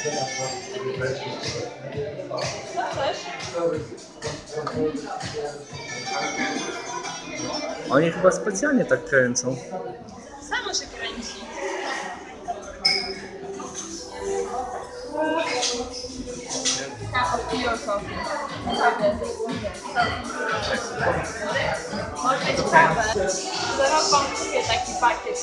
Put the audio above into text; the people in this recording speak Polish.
Co chcesz? Oni chyba specjalnie tak kręcą. Samo się kręci. Piórko. Może być kawę. Zaraz wam kupię taki pakiet.